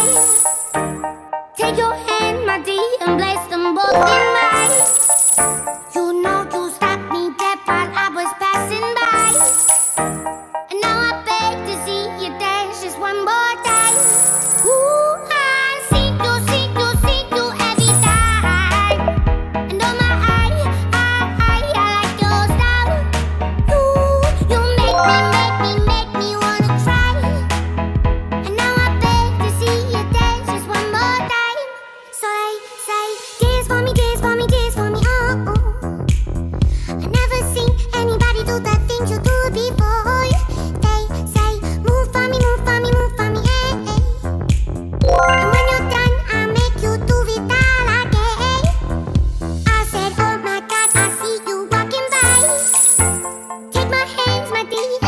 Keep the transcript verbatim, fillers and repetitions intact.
Take your hand, my dear, and place them both in mine. You know you stopped me dead while I was passing by. And now I beg to see you dance just one more time. Ooh, I see you, see you, see you every time. And oh my, I, I, I, I like your style. You, you make me, make me, make me wanna cry. And now I beg to see you dance just one more time. So they say, dance for me, dance for me, dance for me, oh, oh. I never seen anybody do the things you do before. They say, move for me, move for me, move for me, eh, eh. And when you're done, I'll make you do it all again. I said, oh my God, I see you walking by. Take my hands, my dear,